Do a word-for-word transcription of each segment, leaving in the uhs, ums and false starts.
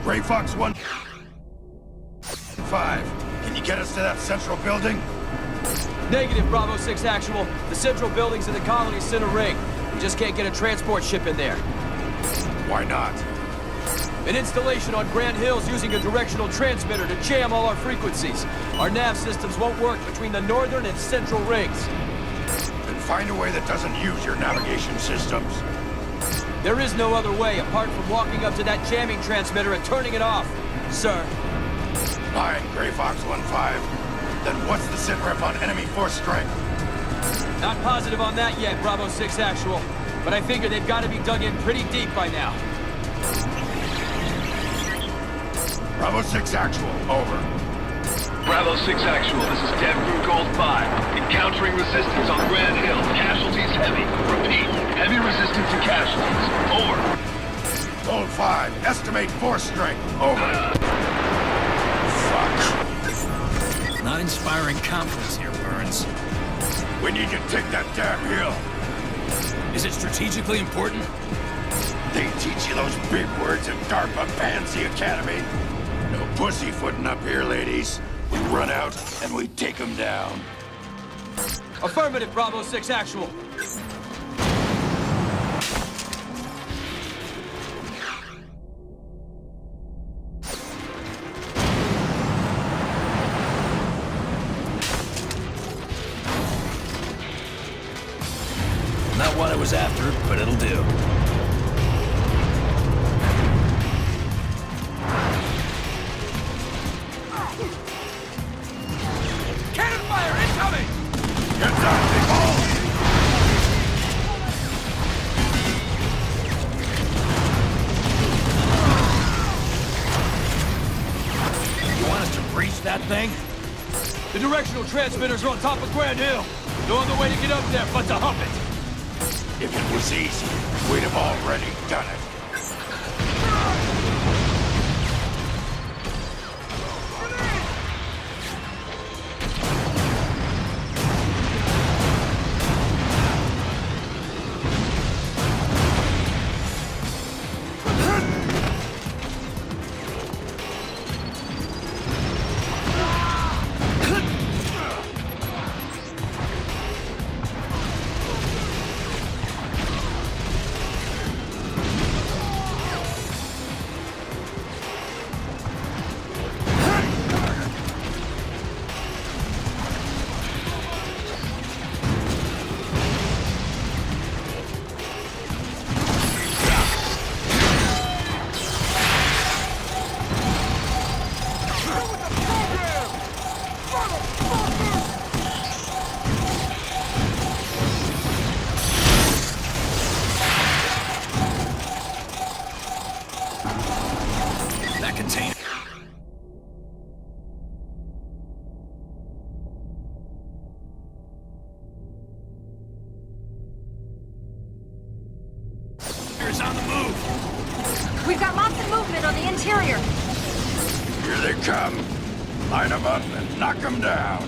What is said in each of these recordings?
Gray Fox one five. Can you get us to that central building? Negative, Bravo six Actual. The central building's in the colony center ring. We just can't get a transport ship in there. Why not? An installation on Grand Hill's using a directional transmitter to jam all our frequencies. Our nav systems won't work between the northern and central rings. Then find a way that doesn't use your navigation systems. There is no other way apart from walking up to that jamming transmitter and turning it off, sir. Fine, Gray Fox one five. Then what's the sit rep on enemy force strength? Not positive on that yet, Bravo six Actual. But I figure they've got to be dug in pretty deep by now. Bravo six Actual, over. Bravo six Actual, this is Denver Gold five. Encountering resistance on Grand Hill. Casualties heavy. Repeat, heavy resistance and casualties. Over. Gold five, estimate force strength, over. Fuck. Not inspiring confidence here, Burns. We need to take that damn hill. Is it strategically important? They teach you those big words at DARPA Pansy Academy. No pussyfooting up here, ladies. We run out and we take them down. Affirmative, Bravo six Actual. Not what I was after, but it'll do. Cannon fire incoming! Get down, big ball! You want us to breach that thing? The directional transmitters are on top of Grand Hill. No other way to get up there but to hump it. If it was easy, we'd have already done it. That container... is on the move. We've got lots of movement on the interior. Here they come. Line them up and knock them down.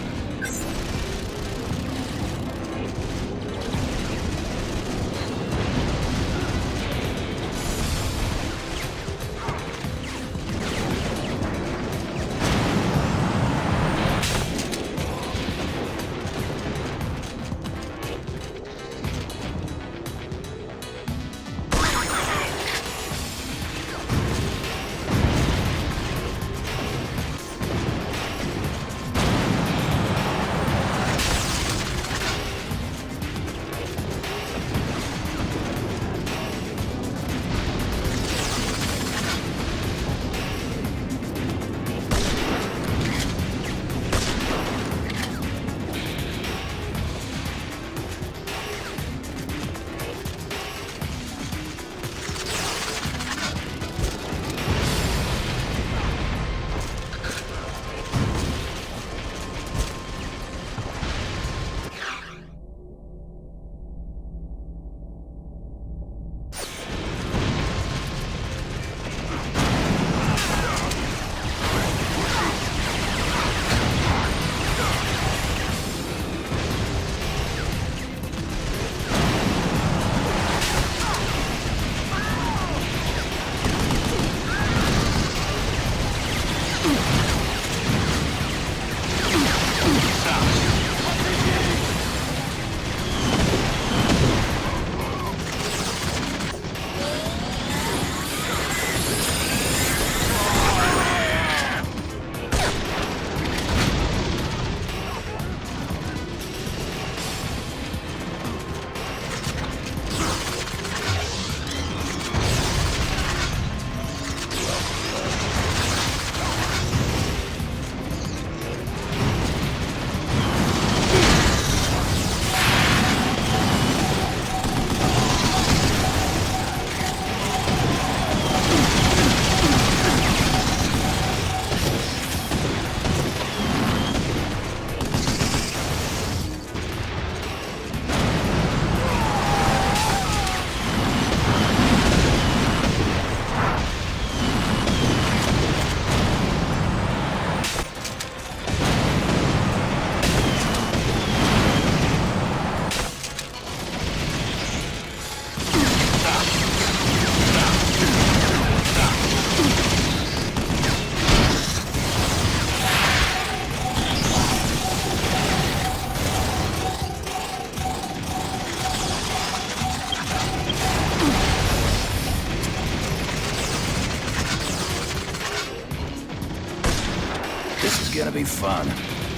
This is gonna be fun.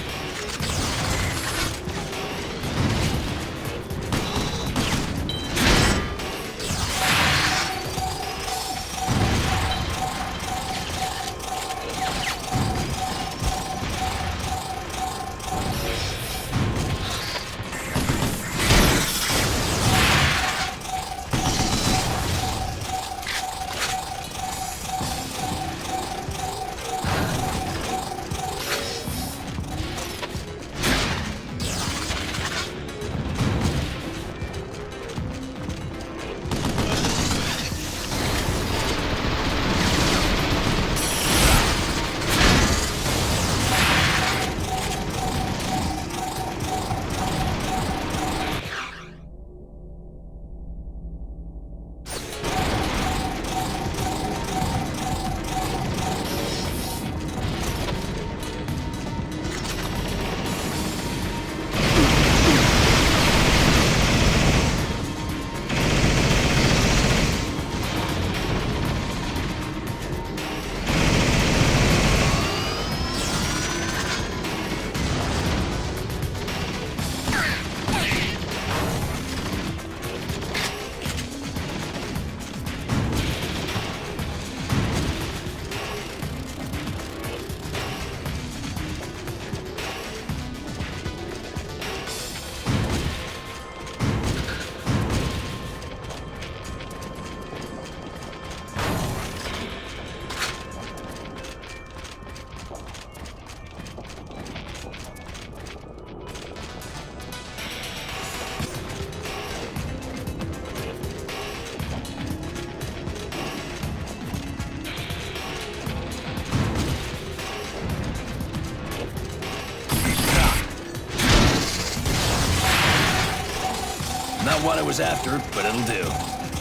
Not what I was after, but it'll do.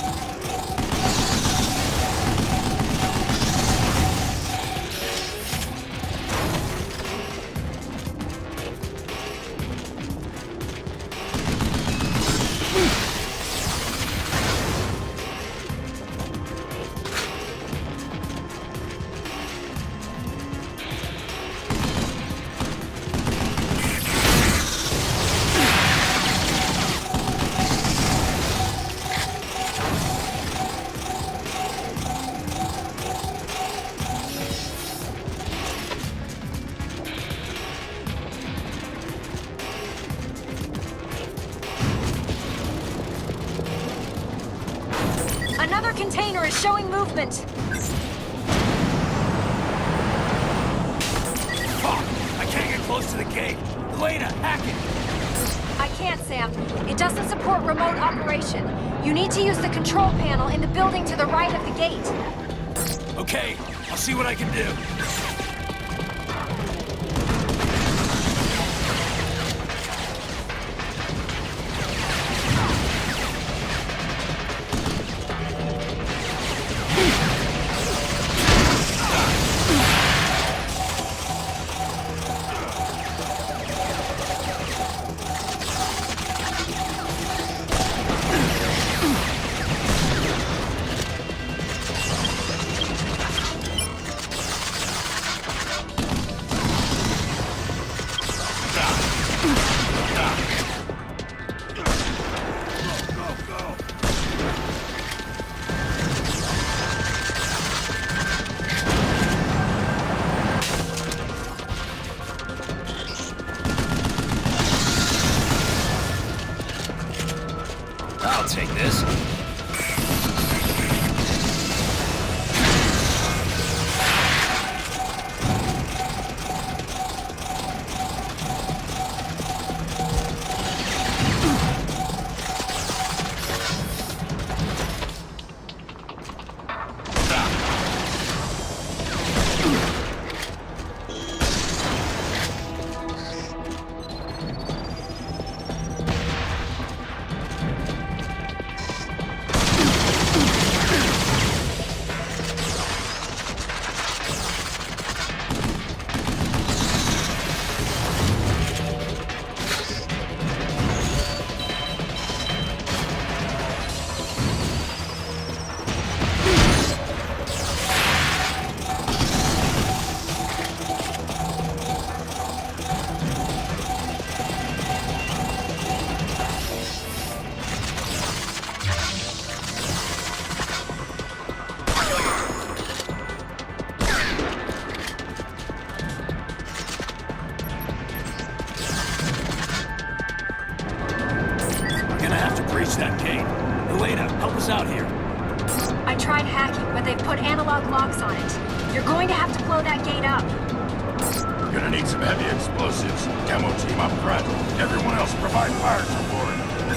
Another container is showing movement. Fuck! I can't get close to the gate. Elena, hack it! I can't, Sam. It doesn't support remote operation. You need to use the control panel in the building to the right of the gate. Okay, I'll see what I can do. I'll take this. that gate. Elena, help us out here. I tried hacking, but they've put analog locks on it. You're going to have to blow that gate up. We're gonna need some heavy explosives. Demo team up front. Everyone else provide fire support.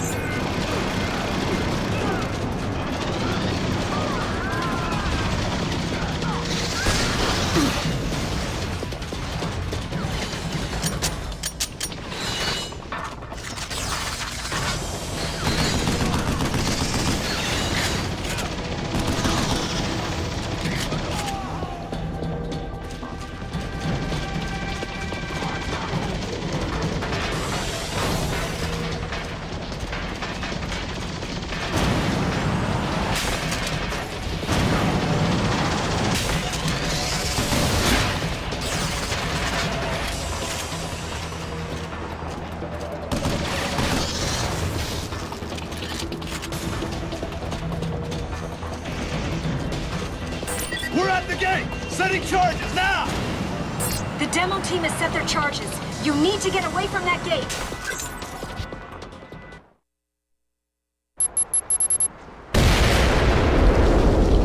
We're at the gate! Setting charges, now! The demo team has set their charges. You need to get away from that gate.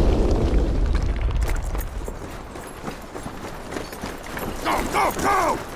Go, go, go!